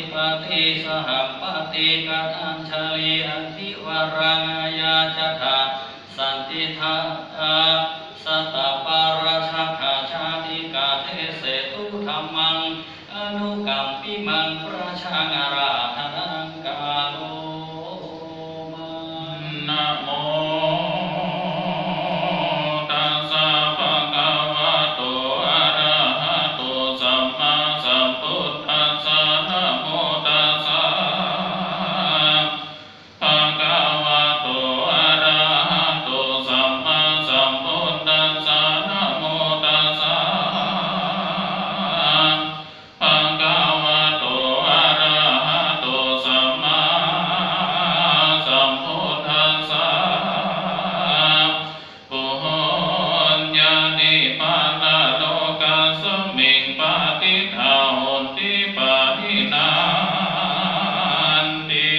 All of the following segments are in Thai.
ปฏิสหัปฏิกัตัญชลีอธิวรังยาจตาสันติทาสัตตปาราชคาชาติกาเทเสตุธรรมังอนุกัมปิมังประชังอาราธนังกาโลนะโมตัสสะภะคะวะโตอะระหะโตสัมมาสัมพุทธัสสะนะโมตัสสะภะคะวะโตอะระหะโตสัมมาสัมพุทธัสสะนะโมตัสสะภะคะวะโตอะระหะโตสัมมาสัมพุทธัสสะปุญญานิปานาโลกัสสมิงปฏิทาโหติปานินาติ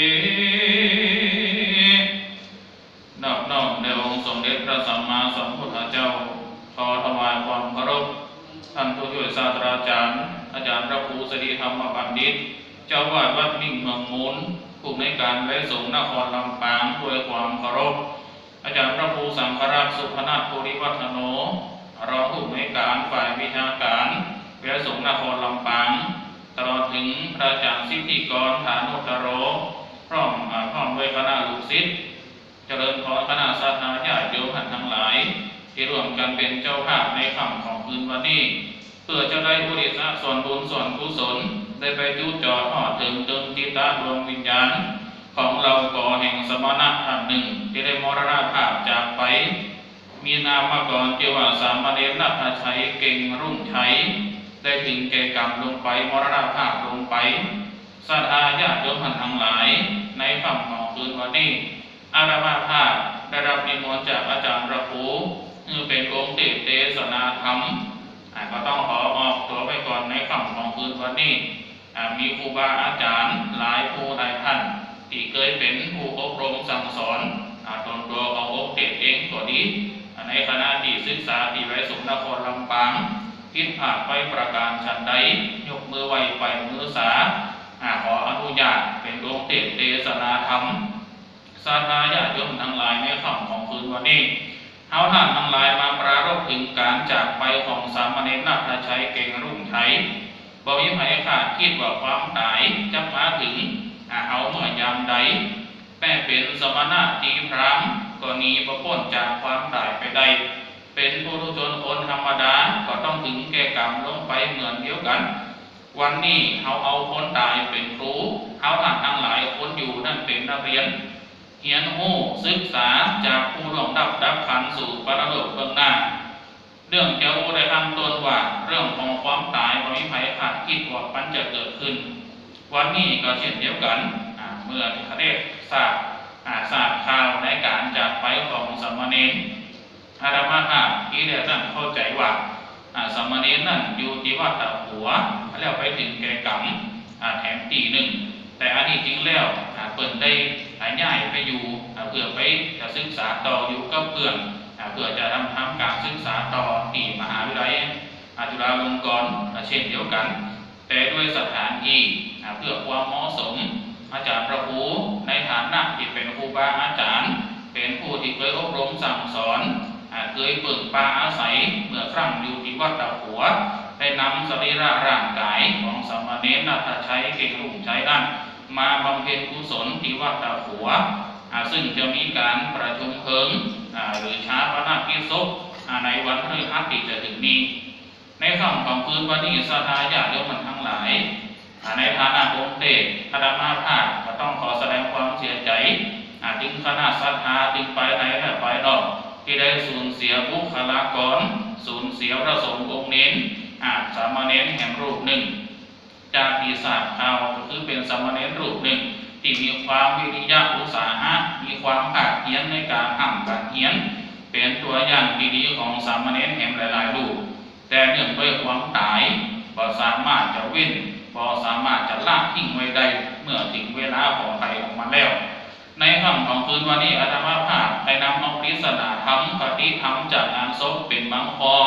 นอบน้อมในองค์สมเด็จพระสัมมาสัมพุทธเจ้าขอถวายความเคารพท่านผู้ช่วยศาสตราจารย์อาจารย์พระครูสิริธรรมบัณฑิตเจ้าวาดวัดมิ่งเมืองมูลผู้ในการไว้สงฆ์นครลำปางด้วยความเคารพอาจารย์พระครูสังฆราชสุพนัสภูริวัฒโนรองผู้ในการฝ่ายวิชาการไว้สงฆ์นครลำปางตลอดถึงพระอาจารย์สิทธิกรฐานุตโรพร้อมด้วยคณะลูกศิษย์เจริญพรคณะศรัทธาญาติโยมทั้งหลายที่ร่วมกันเป็นเจ้าภาพในค่ำของคืนวันนี้เพื่อจะได้อุทิศส่วนบุญส่วนกุศลได้ไปจุจอทอดถึงจิตตะดวงวิญญาณของเราก่อแห่งสมณะท่านหนึ่งที่ได้มรณภาพจากไปมีนามก่อนชื่อว่าสามเณรณัฐชัยเก่งรุ่งชัยได้ถึงแก่กรรมลงไปมรณภาพลงไปศรัทธาญาติโยมทั้งหลายในค่ำของคืนวันนี้อาตมาภาพได้รับนิมนต์จากอาจารย์พระครูเป็นองค์เทศนาธรรมก็ต้องขอออกตัวไปก่อนในค่ำของคืนวันนี้มีครูบาอาจารย์หลายผู้หลายท่านที่เคยเป็นผู้อบรมสั่งสอนตนตัวขององค์เทศเองตัวนี้ในคณะที่ศึกษาที่ไว้สงฆ์นครลำปางผิดพลาดไปประการฉันใดยกมือไหวไปมือสาขออนุญาตเป็นองค์เทศนาธรรมศรัทธาญาติโยมทั้งหลายในค่ำของคืนวันนี้เฮาท่านทั้งหลายมาปรารภถึงการจากไปของสามเณรณัฐชัยเก่งรุ่งชัยบ่มีใครคาดคิดว่าความตายจะมาถึงเอาเมื่อยามใดแม้เป็นสมณะตีพรามก็หนีบ่พ้นจากความตายไปได้เป็นปุถุชนคนธรรมดาก็ต้องถึงแก่กรรมลงไปเหมือนเดียวกันวันนี้เฮาเอาคนตายเป็นครูเฮาท่านทั้งหลายคนอยู่นั่นเป็นนักเรียนเรียนรู้ศึกษาจากผู้ล่วงดับขันสู่ปรโลกเบื้องหน้าเรื่องเจ้าได้ทำตนว่าเรื่องของความตายบ่มีใครคาดคิดว่ามันจะเกิดขึ้นวันนี้ก็เช่นเดียวกันเมื่อที่เขาได้ทราบข่าวในการจากไปของสามเณรอาตมาภาพที่ได้ท่านเข้าใจว่าสามเณรนั่นอยู่ที่วัดตะหัวแล้วไปถึงแก่กรรมแถมตีหนึ่งแต่อันนี้จริงแล้วเปิดได้ย้ายไปอยู่เพื่อไปจะศึกษาต่ออยู่กับเพื่อนเพื่อจะทำการศึกษาต่อที่มหาวิทยาลัยจุฬาลงกรณ์เช่นเดียวกันแต่ด้วยสถานที่เพื่อความเหมาะสมอาจารย์พระครูในฐานะที่เป็นครูบาอาจารย์เป็นผู้ที่เคยอบรมสั่งสอนเคยฝึกปาอาศัยเมื่อครั้งอยู่ที่วัดตะหัวได้นำสรีระร่างกายของสามเณรณัฐชัยเก่งรุ่งชัยนั้นมาบำเพ็ญกุศลที่วัดตะหัวซึ่งจะมีการประชุมเพลิงหรือชาปนกิจศพในวันพฤหัสที่จะถึงนี้ในค่ำของคืนวันนี้ศรัทธาญาติโยมทั้งหลายในฐานะองค์เทศอาตมาภาพก็ต้องขอแสดงความเสียใจถึงคณะศรัทธาถึงไปไหนและไปนอกที่ได้สูญเสียบุคลากรสูญเสียพระสงฆ์องค์เน้นสามเณรแห่งรูปหนึ่งจากปีศาจข่าวก็คือเป็นสามเณรรูปหนึ่งที่มีความวิริยะอุตสาหะมีความภาคเพียรในการทำการเพียรเป็นตัวอย่างดีๆของสามเณรแห่งหลายๆรูปแต่เนื่องด้วยความตายบ่สามารถจะเว้นบ่สามารถจะละทิ้งไว้ได้เมื่อถึงเวลาของไทยออกมาแล้วในค่ำของคืนวันนี้อาตมาภาพได้นำเอาปริศนาธรรมคติธรรมจากงานศพเป็นบางคอ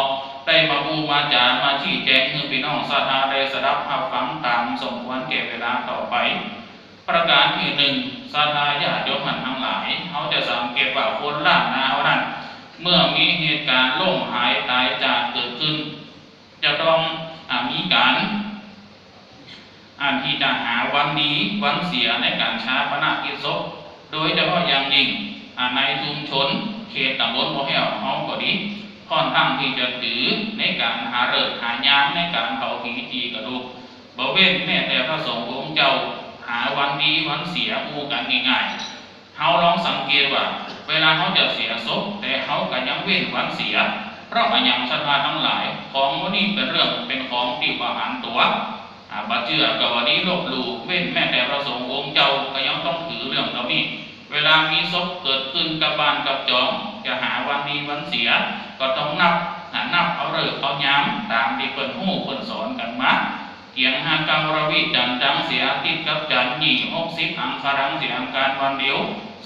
ได้มาบูมาจามาชี้แจงให้พี่น้องศรัทธาได้สดับรับฟังตามสมควรแก่เวลาต่อไปประการที่หนึ่งศรัทธาญาติโยมทั้งหลายเขาจะสังเกตว่าคนล้านนาเขานั้นเมื่อมีเหตุการณ์ล่มหายตายจากเกิดขึ้นจะต้องมีการที่จะหาวันดีวันเสียในการชาปนกิจศพโดยเฉพาะอย่างยิ่งในชุมชนเขตตำบลบ่อแห้วเขาก็ดีค่อนข้างที่จะถือในการหาฤกษ์หายามในการเผาผีจีกระดูกบ่เว้นแม้แต่พระสงฆ์องค์เจ้าหาวันดีวันเสียอูกันง่ายๆเขาลองสังเกตว่าเวลาเขาจะเสียศพแต่เขาก็ยังเว้นวันเสียเพราะอย่างศรัทธาทั้งหลายของพวกนี้เป็นเรื่องเป็นของที่ประหารตัวบัดเจือกับวันนี้ลบหลู่เว้นแม้แต่พระสงฆ์องค์เจ้าก็ยังต้องถือเรื่องเหล่านี้เวลามีศพเกิดขึ้นกับบ้านกับจองจะหาวันดีวันเสียก็ต้องนับเอาฤกษ์เอายามตามที่เพิ่นฮู้เพิ่นสอนกันมาเกียงหากรรมรวิจันจังเสียติดกับจันยี่60อังคารังเสียงการวันเดียว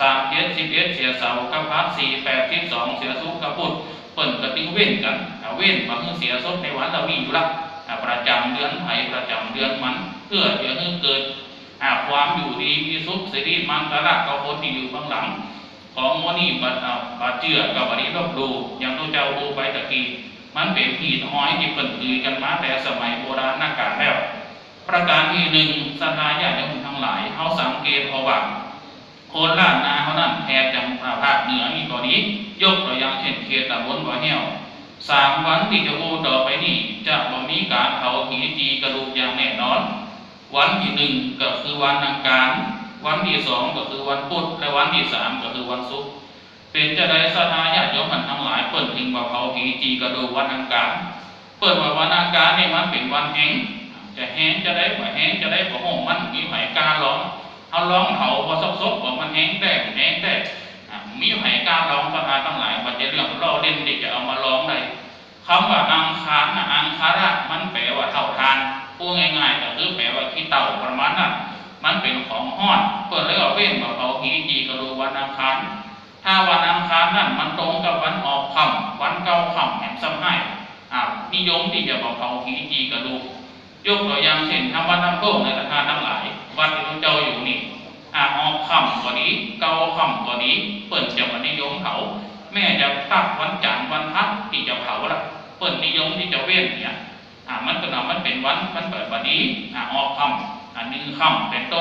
37 11เสียเสากับพัก4 8 12เสียสุกกับพุธเพิ่นก็ติเว้นกันเว้นบางเสียศพในวันเรามีอยู่ละประจำเดือนไผ่ประจำเดือนมันเพื่อจะให้เกิดความอยู่ดีมีสุขสิริมันตระกับคนที่อยู่ข้างหลังของโมนี่บัดเจือกับบัดนี้ลบดูอย่างตัวเจ้าดูไปตะกี้มันเป็นหีดห้อยที่เปิดถือกันมาแต่สมัยโบราณนักการแล้วประการที่หนึ่งศรัทธาญาติโยมทั้งหลายเขาสังเกตเอาว่าคนล้านนาเขานั่นแทบจะภาคเหนือนี่ก็ดียกตัวอย่างเช่นเขตตำบลบ่อแห้ว3 วันที่จะพูดต่อไปนี้จะมีการเผาผีจีกระดูกอย่างแน่นอนวันที่1ก็คือวันอังคารวันที่2ก็คือวันพุธและวันที่3ก็คือวันศุกร์เป็นจะได้ศรัทธาญาติโยมทั้งหลายเปิดถึงว่าเผาผีจีกระดูกวันอังคารเปิดว่าวันอังคารนี่มันเป็นวันแห้งจะแห้งจะได้กว่าแห้งจะได้กว่าห้องมันมีไผ่การ้องเอาร้องเผาพอซบๆว่ามันแห้งแต่มีไผ่การ้องศรัทธาทั้งหลายว่าจะเรื่องเราเล่นที่จะเอามาร้องได้คำว่าอังคารอังคาระมันแปลว่าเท่าทานพูดง่ายๆก็คือแปลว่าขี้เต่าประมาณนั้นมันเป็นของห้อนเปิดเลยว่าเว้นว่าเผาผีจีกระดูกวันอังคารถ้าวันอังคารนั่นมันตรงกับวันออกค่ำวันเก้าค่ำแห่งซ้ำให้นิยมที่จะเผาผีจีกระดูกยกตัวอย่างเช่นทำวันทำโทษในศรัทธาทั้งหลายวัดที่พระเจ้าอยู่นี่ออกค่ำก็ดีเก้าค่ำก็ดีเปิดจะวันนิยมเผาแม่จะตักวันจันทร์วันพักที่จะเผาละเปิดนิยมที่จะเว้นเนี่ยมันก็มันเป็นวันมันเปิดวันนี้ออกค่ำ1 ค่ำเป็นต้น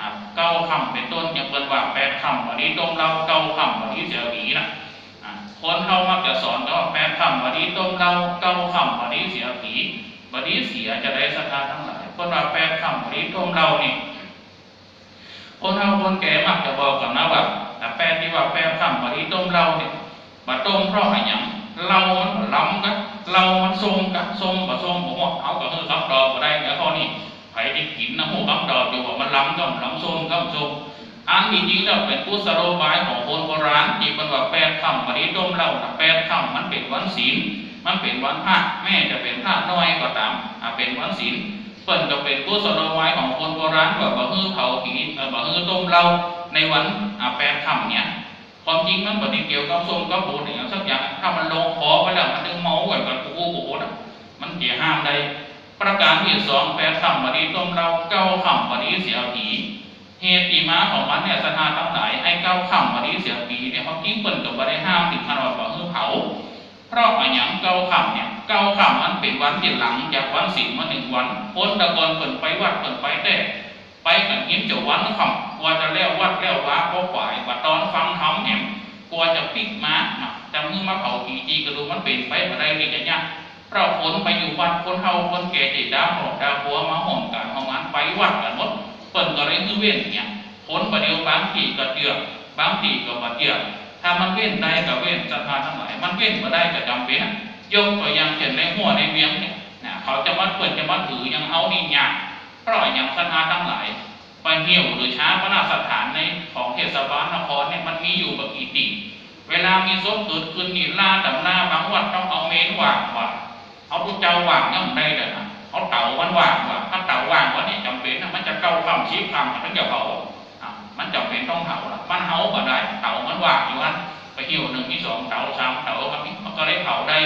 9 ค่ำเป็นต้นอย่างเปิดว่า8 ค่ำวันนี้ต้มเรา9 ค่ำวันนี้เสียผีนะคนเขามักจะสอนก็ว่า8 ค่ำวันนี้ต้มเรา9 ค่ำวันนี้เสียผีวันนี้เสียจะได้ศรัทธาทั้งหลายคนว่า8 ค่ำวันนี้ต้มเรานี่คนเฒ่าคนแก่มักจะบอกกันนะว่า8ที่ว่า8 ค่ำวันนี้ต้มเราเนี่ยมาต้มเพราะอะไรอย่างเรามันล้ำกันเรามันส้มกันส้มกับส้มผมว่าเอากับคำดอกก็ได้แล้วข้อนี้ใครที่กินนะหูคำดอกอยู่ว่ามันล้ำก็ล้ำส้มก็ส้มอันจริงๆแล้วเป็นกุศโลบายของคนโบราณที่มันว่า8 ค่ำวันนี้ต้มเรา8 ค่ำมันเป็นวันศีลมันเป็นวันพระแม่จะเป็นพระน้อยก็ตามเป็นวันศีลเพิ่นก็เป็นกุศโลบายของคนโบราณว่าบ่ฮื้อเผาผีบ่ฮื้อต้มเราในวัน8 ค่ำเนี่ยความจริงมันบ่ได้เกี่ยวกับส้มกับบูดอย่างสักอย่างถ้ามันลงคอไปแล้วมันถึงเมากันกับกูนะมันเกี่ยห้ามได้ประการที่2 8 ค่ำวันนี้ต้มเรา9 ค่ำวันนี้เสียผีเหตุที่มาของมันเนี่ยศรัทธาทั้งหลายให้9 ค่ำวันนี้เสียผีเนี่ยความจริงเพิ่นก็บ่ได้ห้ามถึงขนาดว่าฮื้อเผาเพราะอย่าง9 ค่ำเนี่ย9 ค่ำมันเป็นวันที่หลังจากวันศีลมา1 วันคนตะกอนเพิ่นไปวัดเพิ่นไปได้ไปกันยิ้มจะวันค่ำกว่าจะแล้ววัดแล้วว่าพอฝ่ายว่าตอนฟังธรรมแหมกว่าจะปิกมาแต่มือมาเผาผีจีกระดูมันเป็นไปอะไรนี่จะยากเพราะคนไปอยู่วัดคนเฒ่าคนแก่ที่ดาวหอกดาวหัวมาห่มกันห้องนั้นไปวัดกันหมดเปิ่นก็เลยคือเว้นเนี่ยคนประเดี๋ยวบางทีก็เจือกบางทีก็บ่เจือกถ้ามันเว้นได้ก็เว้นศรัทธาทั้งหลายมันเว้นบ่ได้ก็จำเป็นยกตัวอย่างเช่นในหัวในเวียงเนี่ยเขาจะมาเปิ่นจะมาถือยังเฮานี่ยากเพราะอย่างศรัทธาทั้งหลายไปเหี่ยวหรือช้าพระนาสถานในของเทศบาลนครเนี่ยมันมีอยู่บางกี่ตีเวลามีศพเกิดขึ้นนี่ล่าดำล่าบางวัดต้องเอาเมนว่างว่าเอาทุกเจ้าว่างยังได้เลยนะเอาเต่ามันว่างว่าถ้าเต่าว่างว่านี่จำเป็นนะมันจะเก้าคำชี้คำมันจะเผามันจำเป็นต้องเผาละมันเผาก็ได้เต่ามันว่างอยู่นั้นไปเหี่ยว1 มี 2 เต่า 3 เต่าครับมันก็ได้เผาได้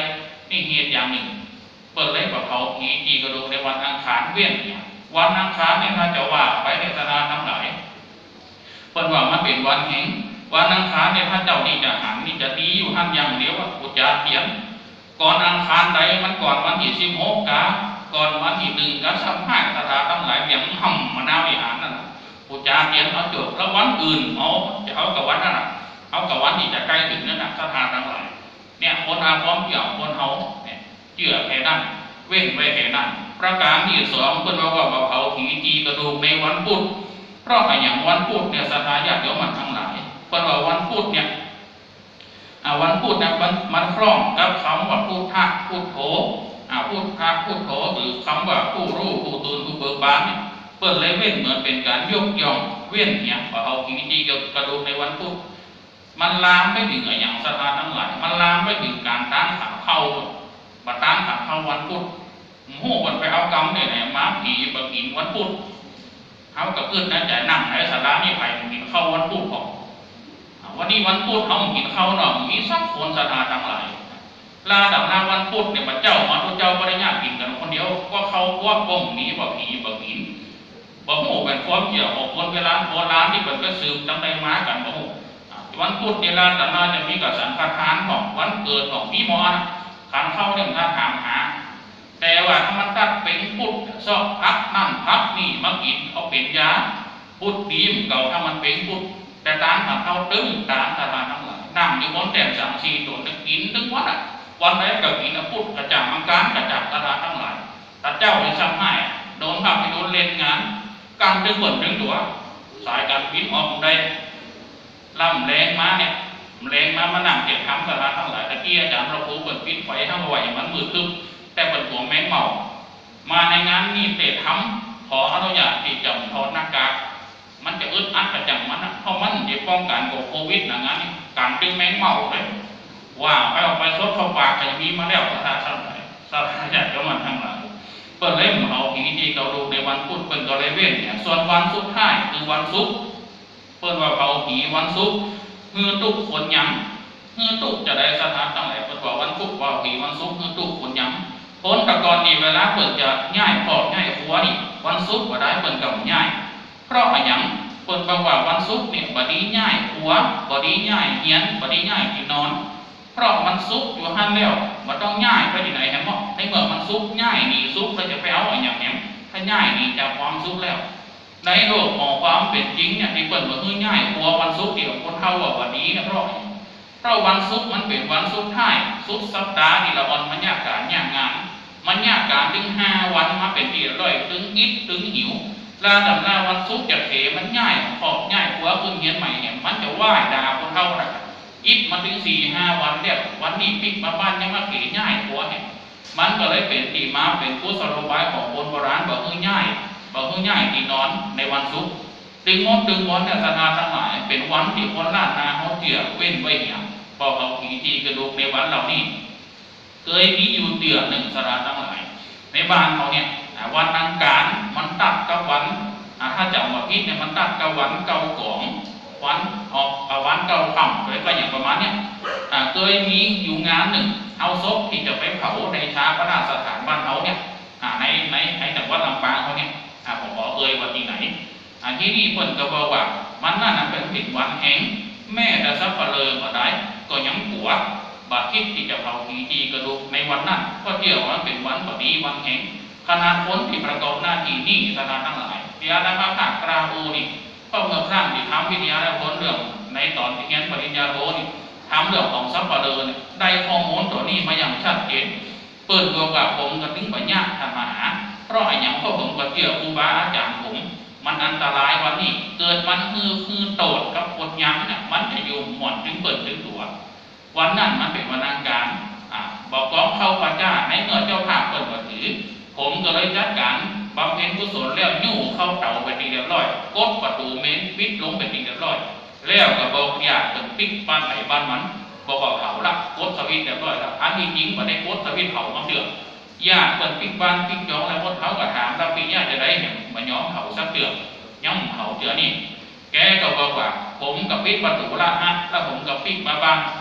นี่เหตุอย่างหนึ่งเปิดเลยว่าเผาผีจีกระดูกในวันอังคารเวียนเนี่ยวันอังคารเนี่ยถ้าจะว่าไปในศาสนาทั้งหลายเปิดว่ามันเป็นวันแห่งวันอังคารเนี่ยถ้าเจ้านี่จะหันนี่จะดีอยู่หันอย่างเดียวว่าอุจจาระเถียงก่อนอังคารใดมันก่อนวันที่16กาก่อนวันที่1กับ15ศาสนาทั้งหลายอย่างห่ำมะนาววิหารนั่นอุจจาระเถียงเอาจบแล้ววันอื่นจะเอากับวันนั้นเอากับวันที่จะใกล้ถึงนั่นศาสนาทั้งหลายเนี่ยคนอาพร้อมเกี่ยวคนเฮาเนี่ยเชื่อแค่นั้นเว้นไว้แค่นั้นประการที่สองเพิ่นว่าเผาผีจีกระดูกในวันพุธเพราะอย่างวันพุธเนี่ยศรัทธาญาติโยมมันทั้งหลายเพิ่นว่าวันพุธเนี่ยวันพุธเนี่ยมันคล้องกับคำว่าพุทธะพุทโธพุทธะพุทโธหรือคำว่าผู้รู้ผู้ตื่นผู้เบิกบานเนี่ยเพิ่นเลยเว้นเหมือนเป็นการยกย่องเว้นเนี่ยเผาผีจีกระดูกในวันพุธมันลามไปถึงอย่างศรัทธาทั้งหลายมันลามไปถึงการตั้งขาเข้าบัดตั้งขาเข้าวันพุธโม่มันไปเอากรรมเนี่ยมาผีบะกินวันพุธเขากับเพื่อนนั้นใจนั่งในสารานี่ไปกินข้าววันพุธของวันนี้วันพุธเขากินข้าวหน่อมีสักคนศรัทธาทั้งหลายลาดับหน้าวันพุธเนี่ยพระเจ้ามาพระเจ้าบริญญากินกันคนเดียวว่าเขาว่าป้องหนีบ่ผีบ่กินบ่โม่เป็นความเกี่ยวกับคนเวลาโบราณที่เป็นก็สืบตั้งแต่มากันบ่โม่วันพุธเวลาดับหน้าจะมีกับสังฆทานของวันเกิดของมีมอนะทานเข้าเนี่ยท่านถามหาแต่ว่าถ้ามันตัดเป็นพุทธซอกพักนั่นพักนี่มากินเอาเป็นยาพุทธดีมเก่าถ้ามันเป็นพุทธแต่ตามทางเข้าตึ้งตามตาทั้งหลายนั่งอยู่บนแท่นสังสีตัวจะกินถึงวันไหนก็กินพุทธกระจ่างมังการกระจ่างตาทั้งหลายตาเจ้าเลยซ้ำให้โดนทำให้โดนเล่นงานการดึงบนดึงตัวสายการบินออกได้ลำแรงมาเนี่ยแรงมานั่งเก็บคำตาทั้งหลายตะกี้อาจารย์เราพูดเปิดปิดไฟทั้งไหวมันมืดตึ๊บแต่เป็นตัวแมงเมามาในงานนี่เตะทำขออนุญาตที่จะถอดหน้ากากมันจะอึดอัดประจำมันเพราะมันจะป้องกันโควิดอย่างนั้นการดึงแมงเมาเลยว่าไปออกไปซดเข้าปากจะมีมาแล้วสาธารณะอยากจะมันทั้งหลายเปิดเล่มเอาผีจีกระดูกในวันพุธเป็นก็เลยเว้นเนี่ยส่วนวันสุดท้ายคือวันศุกร์เปิดว่าเผาผีวันศุกร์ฮือตุกขนยังฮือตุกจะได้สถานตั้งแต่เปิดว่าวันศุกร์ว่าผีวันศุกร์ฮือตุกขนยังคนตะกอนนี่เวลาเปิดจะง่ายพอง่ายหัวนี่วันศุกร์ว่าได้เปิดกับง่ายเพราะอะไรอย่างเปิดบอกว่าวันศุกร์เนี่ยบดีง่ายหัวบดีง่ายเฮียนบดีง่ายที่นอนเพราะมันศุกร์อยู่หันแล้วมันต้องง่ายไปที่ไหนแฮมในเมื่อมันศุกร์ง่ายนี่ศุกร์เราจะไปเอาอะไรอย่างแฮมถ้าง่ายนี่จากความศุกร์แล้วในโลกของความเป็นจริงเนี่ยที่เปิดว่าคือง่ายหัววันศุกร์เดียวคนเท่าว่าวันนี้นะเพราะวันศุกร์มันเป็นวันสุดท้ายสุดสัปดาห์นี่ละวันมันยากการยากงานมันยากการถึง5 วันมาเป็นที่ร่อยถึงอิดถึงหิวลาดับหน้าวันศุกร์จะเขมันง่ายพอง่ายหัวคุณเหียนใหม่เนี่ยมันจะไหว้ด่าคนเท่าไหร่อิดมาถึง4-5 วันเรียกวันนี้ปิกมาบ้านยังมาเขง่ายหัวเนี่ยมันก็เลยเป็นที่มาเป็นกุศโลบายของคนโบราณบอกคือง่ายที่นอนในวันศุกร์ดึงมดแต่ศรัทธาทั้งหลายเป็นวันที่คนล้านนาเขาเจือเว้นไว้เนี่ยพอเขาผีจีกระดูกในวันเหล่านี้เคยมีอยู่เดือนหนึ่งศรัทธาทั้งหลายในบ้านเขาเนี่ยวันอังคารมันตัดกับวันถ้าจำว่าพิษเนี่ยมันตัดกับวันเก่ากองวันออกวันเก่าค่ำอะไรก็อย่างประมาณเนี้ยเคยมีอยู่งานหนึ่งเอาศพที่จะไปเผาในชาปนสถานบ้านเขาเนี่ยในจังหวัดลำปางเขาเนี่ยผมขอว่าที่ไหนที่นี่เพิ่นก็บอกว่ามันนั่นเป็นผิดวันแห่งแม่แต่ซับเปลือมาได้ก็ยังหัวบาดคิดที่จะเผาผีจีกระดูกในวันนั้นก็เที่ยวว่าเป็นวันพอดีวันแห่งขนาดคนที่ประกอบหน้าที่นี่สถานทั้งหลายที่อาจารย์ภาคกราโอนี่ก็เมื่อครั้งที่ทำวิทยาและผลเรื่องในตอนที่เรียนปริญญาโทนี่ทำเรื่องของซับเปลือได้ข้อมูลตัวนี้มาอย่างชัดเจนเปิดตัวกับผมก็ถึงปัญญาธรรมหาเพราะอย่างพวกผมก็เกี่ยวครูบาอาจารย์ผมมันอันตรายวันนี้เกิดมันคือโตดกับกดยังเนี่ยมันจะอยู่หมดถึงเปิดถึงตัววันนั้นมันเป็นวันอังคารบอกก้องเข้าพระเจ้าในเมื่อเจ้าภาพเปิดก็ถือผมก็เลยจัดการบำเพ็ญกุศลแล้วยู่เข้าเต่าไปทีเรียบร้อยกดประตูเมนปิดลงไปทีเรียบร้อยแล้วก็บอกอยากจะปิดบ้านไหนบ้านมันบอกว่าเผาละกดสวิตเรียบร้อยแล้วอันที่จริงมาได้กดสวิตเผามาเดือดญาติเปิดปิดบ้านปิดย้องแล้วพวกเขาก็ถามเราปีญาติจะได้เห็นมาย้อมเขาสักเดือนย้อมเขาเดือนนี่แกก็บอกว่าผมกับปิดประตูละฮะแล้วผมกับปิดมาบ้าน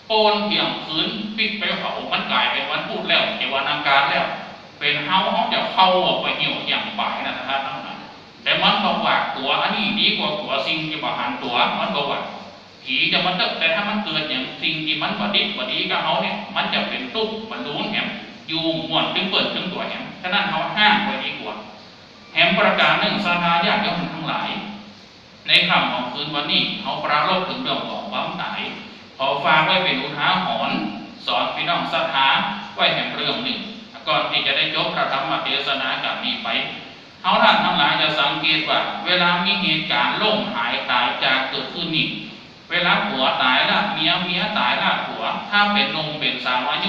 โอนเที่ยงคืนปิดไปเผามันกลายเป็นวันพูดแล้วเทวานาการแล้วเป็นเฮาจะเข้าออกไปเหี่ยวอย่างป่ายนะครับทั้งนั้นแต่มันบอกว่าตัวอันนี้ดีกว่าตัวสิ่งที่ประหารตัวมันบอกว่าผีจะมันแต่ถ้ามันเกิดอย่างสิ่งที่มันบดีกับเขาเนี่ยมันจะเป็นตุ๊บบรรลุแหมอยู่หมวนถึงเปิดถึงตัวแหมฉะนั้นเขาห้ามไว้ดีกว่าแหมประการหนึ่งศรัทธาญาติโยมทั้งหลายในค่ำของคืนวันนี้เขาปราลบถึงเรื่องของความตายขอฝากไว้เป็นอุทาหรณ์สอนพี่น้องศรัทธาไว้แห่งเรื่องหนึ่งก่อนที่จะได้จบพระธรรมเทศนาจากนี้ไปเขาท่านทั้งหลายจะสังเกตว่าเวลามีเหตุการณ์ล่มหายตายจากเกิดขึ้นนี่เวลาผัวตายละเมียตายละผัวถ้าเป็นนมเป็นสาวอายุ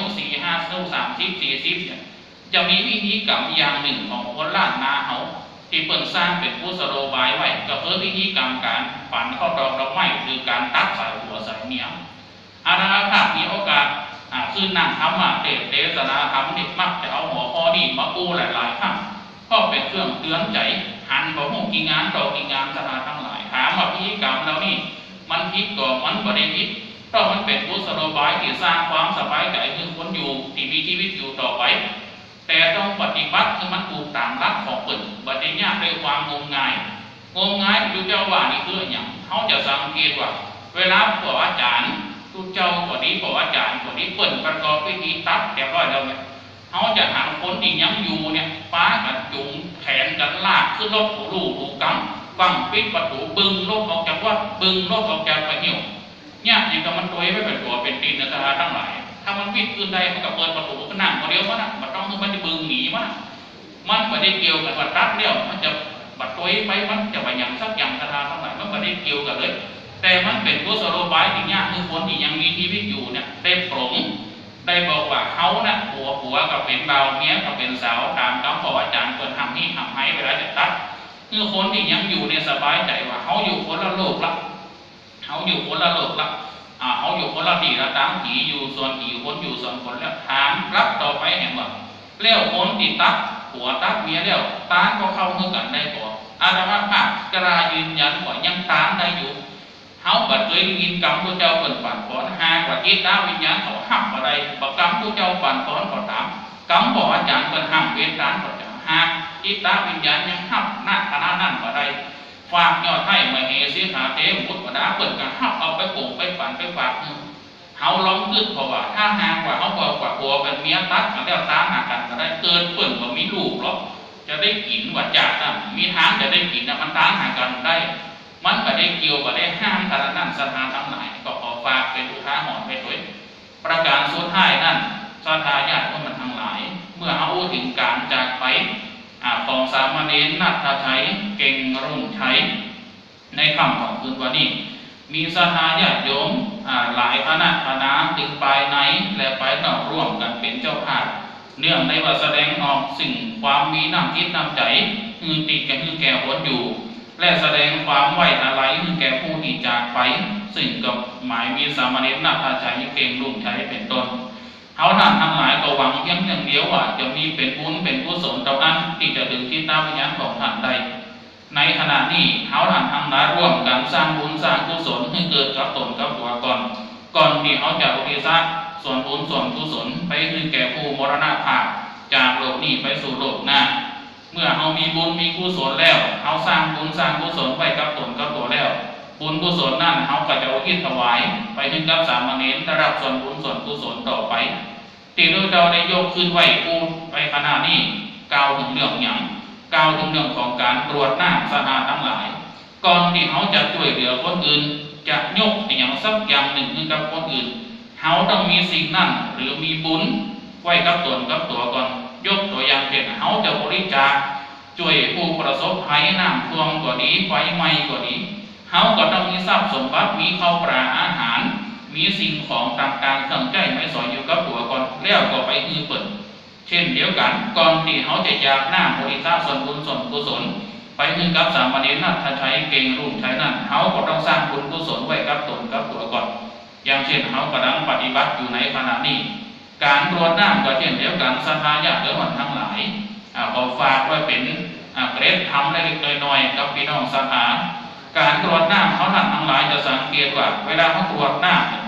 45-30-40เนี่ยจะมีวิธีกรรมอย่างหนึ่งของคนล้านนาเขาที่เปิดสร้างเป็นผู้สโลบายไว้ก็คือวิธีกรรมการฝันเข้าดอกไม้คือการตัดสายหัวสายเมียอาณาภาพมีโอกาสคือนั่งทำเทศนาธรรมนี่มักจะเอาหัวข้อนี้มาปูหลายๆครั้งก็เป็นเครื่องเตือนใจหันบอกหูกี่งานต่อกี่งานสถานทั้งหลายถามว่าพิธีกรรมแล้วนี่มันคิดก่อมันบ่ได้คิดเพราะมันเป็นกุศโลบายที่สร้างความสบายใจให้คนอยู่ที่มีชีวิตอยู่ต่อไปแต่ต้องปฏิบัติคือมันถูกตามหลักของเปิดบัดนี้ด้วยความงมงายอยู่เจ้าว่านี่คืออย่างเขาจะสังเกตว่าเวลาพระอาจารย์ทุกเจ้าก็ดีพระอาจารย์ก็ดีเปิดประกอบพิธีตัดเรียบร้อยแล้วเนี่ยเขาจะหาคนที่ยังอยู่เนี่ยป้ากันจุงแขนกันลากขึ้นรถถูกังฟังปิดประตูบึงรถออกจากวัดบึงรถออกจากไปเหี่ยวเนี่ยอย่างกับมันตัวไม่เป็นตัวเป็นตีนนะทั้งหลายถ้ามันวิ่งขึ้นได้มันก็เปิดประตูก็นั่งคนเดียวมันมันต้องมันจะบึงหนีมันไม่ได้เกี่ยวกับว่าตัดเดียวมันจะบัดตัวไปมันจะไปอย่างสักอย่างทั้งหลายมันไม่ได้เกี่ยวกันเลยแต่มันเป็นกุศโลบายที่เนี่ยคือคนที่ยังมีชีวิตอยู่เนี่ยได้ปรงได้บอกว่าเขาน่ะผัวกับเป็นเบาเมียกับเป็นสาวตามคำของอาจารย์คนทำนี่ทำให้เวลาจะตัดคือคนที่ยังอยู่เนี่ยสบายใจว่าเขาอยู่คนละโลกละเขาอยู่คนละดีละตามผีอยู่ส่วนผีคนอยู่ส่วนคนแล้วถามรับต่อไปเห็นว่าแล้วคนที่ตัดผัวตัดเมียแล้วตาก็เข้าเมื่อกันได้บ่อาตมาภาพกระยืนยันว่ายังตามได้อยู่เขาบัดเคยได้ยินกรรมผู้เจ้าเปิดปั่นป้อนหากว่าจิตตาวิญญาณเขาห้ามอะไรบอกกรรมผู้เจ้าปั่นป้อนก็ตามกรรมบอกอาจารย์เปิดห้ามเวรร้านก็จะหากจิตตาวิญญาณยังห้ามหน้าคณะนั่นก็ได้ฝากยอดให้มาเฮสิขาเทมุตวดาเปิดกันห้ามเอาไปปลูกไปปั่นไปฝากเขาล้มขึ้นเพราะว่าถ้าหากว่าเขาบอกว่าผัวเป็นเมียตัดกันแล้วตาหากันก็ได้เกินเปิ่นว่ามีลูกหรอกจะได้กินว่าจ่าตั้งมีทางจะได้กินนะมันตาหากันได้มันก็ได้เกี่ยวก็ได้ห้ามแต่ละนั่นสถานทั้งหลายก็ขอฝากเป็นอุทาหรณ์ไปด้วยประการสุดท้ายนั่นศรัทธาญาติมันทั้งหลายเมื่อเอาถึงการจากไปของสามเณรนัทชัยเก่งรุ่งชัยในค่ำของคืนวันนี้มีศรัทธาญาติโยมหลายคณะถึงภายในและภายนอกร่วมกันเป็นเจ้าภาพเนื่องในว่าแสดงออกสิ่งความมีน้ำจิตน้ำใจติดกับแก่หวนอยู่และแสดงความไว้อาลัยแก่ผู้ที่จากไปซึ่งกับหมายมีสามเณรนัทชัยเก่งรุ่งชัยเป็นต้นเขาท่านทั้งหลายก็หวังเพียงอย่างเดียวว่าจะมีเป็นบุญเป็นกุศลต่อนั้นที่จะดึงจิตวิญญาณของท่านใดในขณะนี้เขาท่านทั้งหลายร่วมกันสร้างบุญสร้างกุศลให้เกิดกับตนกับตัวก่อนที่เขาจะอุทิศส่วนบุญส่วนกุศลไปถึงแก่ผู้มรณภาพจากโลกนี้ไปสู่โลกหน้าเมื่อเขามีบุญมีกุศลแล้วเขาสร้างบุญสร้างกุศลไปกับตนกับตัวแล้วบุญกุศลนั่นเขาก็จะอุทิศถวายไปถึงกับสามเณรได้รับส่วนบุญส่วนกุศลต่อไปที่เราได้ยกขึ้นไว้ปูไปขณะนี้กล่าวถึงเรื่องอย่างกล่าวถึงเรื่องของการตรวจหน้าสถานทั้งหลายก่อนที่เขาจะช่วยเหลือคนอื่นจะยกอย่างสักอย่างหนึ่งกับคนอื่นเขาต้องมีสิ่งนั้นหรือมีบุญไว้กับตนกับตัวก่อนยกตัวอย่างเช่นเขาจะบริจาคช่วยผู้ประสบภัยน้ำท่วมก็ดีไฟไหม้ก็ดีเขาก็ต้องมีทรัพย์สมบัติมีข้าวปลาอาหารมีสิ่งของต่างๆเครื่องใช้ไม่สอยอยู่กับตัวก่อนแล้วก็ไปเปิดเช่นเดียวกันก่อนที่เขาจะอยากหน้าบริจาคส่วนบุญส่วนกุศลไปกับสามเณรนัทชัยเก่งรุ่งชัยนั่นเขาก็ต้องสร้างบุญกุศลไว้กับตนกับตัวก่อนอย่างเช่นเขากำลังปฏิบัติอยู่ในขณะนี้การตรวจน้ำก็เช่นเดียวกันศรัทธาญาติโยมทั้งหลายขอฝากไว้เป็นเกรดทำเล็กๆน้อยๆกับพี่น้องศรัทธาการตรวจน้ำเขาท่านทั้งหลายจะสังเกตว่าเวลาเขาตรวจน้ำ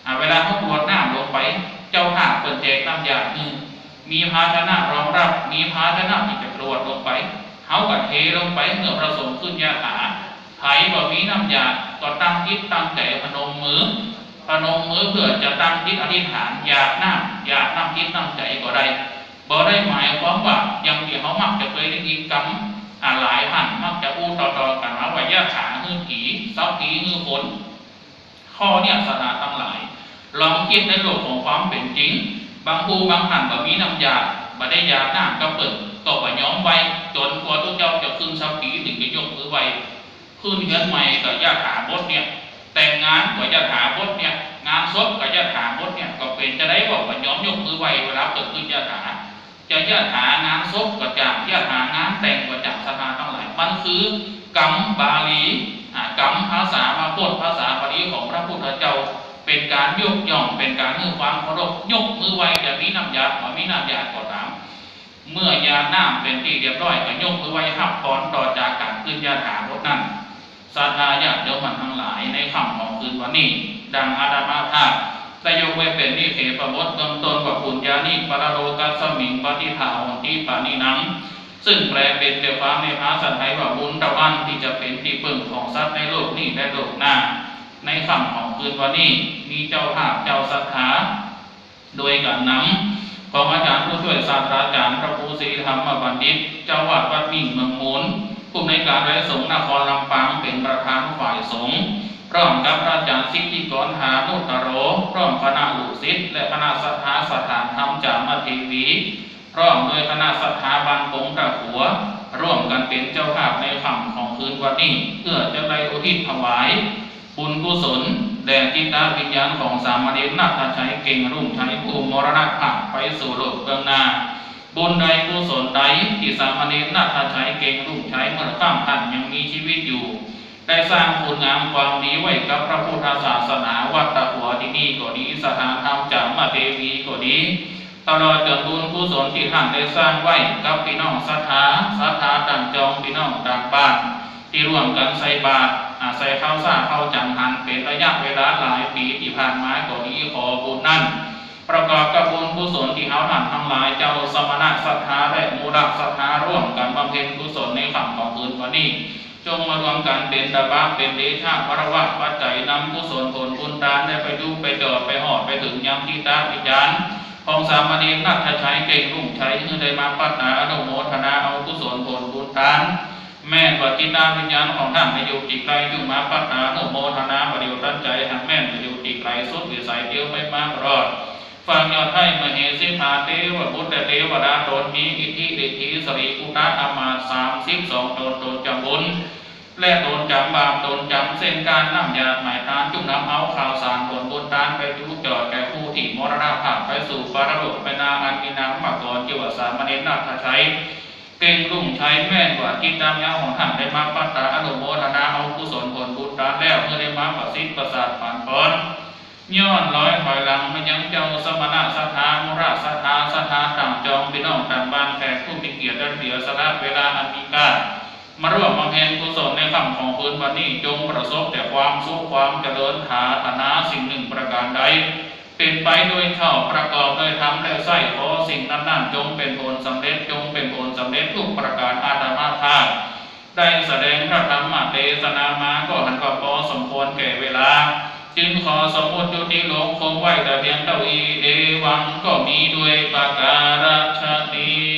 เวลาเขากรวดน้ำลงไปเจ้าภาพเปิดแจกน้ำยามีภาชนะรองรับมีภาชนะที่จะกรวดลงไปเขาก็เทลงไปเมื่อประสงค์ขึ้นยาถาไผ่บ่มีน้ำยาก็ตั้งจิตตั้งใจพนมมือเพื่อจะตั้งจิตอธิษฐานอยากน้ำจิตน้ำใจก็ได้บ่ได้หมายความว่าอย่างที่เขามักจะเคยได้ยินกรรมหลายพันมักจะพูดต่อๆกันว่ายาถาฮือผีซับผีฮือฝนข้อเนี่ยศาสนาทั้งหลายลองคิดในโลกของความเป็นจริงบางภูบางหันบ่มีน้ำยาบ่ได้ยาน้ำก็เปิดก็บ่ย้อมไว้จนกว่าตัวเจ้าจะขึ้นซับผีถึงจะยกมือไว้ขึ้นเฮือนใหม่กับยาถาบดเนี่ยแต่งงานกับยาถาบดเนี่ยงานศพกับยาถาบดเนี่ยก็เป็นจะได้บอกบ่ย้อมยกมือไว้เวลาเกิดขึ้นยาถาจะยาถางานศพก็จากยาถางานแต่งก็จากศาสนาทั้งหลายมันคือกรรมบาลีกรรมภาษามาพูดภาษาบาลีของพระพุทธเจ้าเป็นการยกย่องเป็นการให้ความเคารพยกมือไว้จะมีน้ำยาบ่มีน้ำยาก็ตามเมื่อยาน้ำเป็นที่เรียบร้อยก็ยกมือไว้หับพรต่อจากการขึ้นยาถาบทนั้นศรัทธาญาติโยมทั้งหลายในค่ำของคืนวันนี้ดังอาตมาภาพได้ยกไว้เป็นนิเขปบทเบื้องต้นว่าปุญญานิปรโลกัสมิงปฏิภาหนติปานินังซึ่งแปลเป็นใจความในภาษาไทยว่าบุญตะวันที่จะเป็นที่พึ่งของสัตว์ในโลกนี้และโลกหน้าในค่ำของคืนวันนี้มีเจ้าภาพเจ้าศรัทธาโดยการนำของอาจารย์ผู้ช่วยศาสตราจารย์พระครูศรีธรรมบัณฑิตเจ้าวาดวัดมิ่งเมืองมูลผู้ในการไร้สงฆ์นครลำปางเป็นประธานฝ่ายสงฆ์พร้อมกับอาจารย์สิทธิกรหานุตโรพร้อมคณะลูกศิษย์และคณะศรัทธาสถานธรรมจามเทวีพร้อมโดยคณะศรัทธาบางปงตะขัวร่วมกันเป็นเจ้าภาพในค่ำของคืนวันนี้เพื่อจะได้อุทิศถวายบุญกุศลแด่จิตวิญญาณของสามเณรนัทชัยเก่งรุ่งชัยผู้มรณภาพไปสู่โลกเบื้องหน้าบุญใดกุศลใดที่สามเณรนัทชัยเก่งรุ่งชัยเมื่อข้ามท่านยังมีชีวิตอยู่ได้สร้างคุณงามความดีไว้กับพระพุทธศาสนาวัดตะกัวที่นี่ก็ดีสถานธรรมจามเทวีก็ดีตลอดจนบุญกุศลที่ท่านได้สร้างไว้กับพี่น้องศรัทธาต่างจองพี่น้องต่างบ้านที่ร่วมกันใส่บาตรใส่ข้าวสารข้าวจังหันเป็นระยะเวลาหลายปีที่ผ่านมาก็ดีขอบุญนั้นประกอบกับบุญกุศลที่เขาท่านทั้งหลายเจ้าสมณะศรัทธาและมูลศรัทธาร่วมกันบำเพ็ญกุศลในค่ำของคืนวันนี้จงมารวมกันเป็นตบะเป็นเดชะพระวะปัจจัยนำกุศลผลบุญทานได้ไปดูไปจอดไปหอดไปถึงยังที่ตาวิญญาณของสามเณรนัทชัยเก่งรุ่งชัยที่ได้มาปัตนาอนุโมทนาเอากุศลผลบุญทานแม่นว่าจิตวิญญาณของท่านในอยู่ที่ไกลจึงมาปัตนาอนุโมทนาประเดี๋ยวตั้งใจหากแม่นในอยู่ที่ไกลสุดวิสัยเดียวไม่มากรอดฟังยอดให้มเหสิภาเทวบุตรเทวดาตนมีอิทธิฤทธิสรีกุตะอามา32ตนจำบุญและตนจำบาปตนจำเส้นการน้ำยาหมายทานจุ่มน้ำเอาข่าวสารผลบุญทานไปทุกจอดแก่ผู้ที่มรณภาพไปสู่ปรโลกไปนาอันมีนามมาก่อนจิวสามเณรนัทชัยเก่งรุ่งชัยแม่นกว่าจิตตามยาของท่านได้มาปัตตาอนุโมทนาเอากุศลผลบุญทานแล้วเมื่อได้มาประสิทธิ์ประสาทผ่านพ้นย้อนร้อยถอยหลังมายังเจ้าสมณะศรัทธามุราศรัทธาต่างจองพี่น้องต่างบ้านแขกผู้มีเกียรติและเสียสละเวลาอันมีค่ามาร่วมบำเพ็ญกุศลในค่ำของคืนวันนี้จงประสบแต่ความสุขความเจริญฐานะสิ่งหนึ่งประการใดเป็นไปโดยชอบประกอบโดยธรรมและไส้ขอสิ่งนั้นจงเป็นผลสำเร็จจงเป็นผลสำเร็จทุกประการอาตมาภาพได้แสดงพระธรรมเทศนามาก็หันก็พอสมควรแก่เวลาจึงขอสมมติยุติลงคงไว้แต่เพียงเท่าอีเอวังก็มีด้วยประการฉะนี้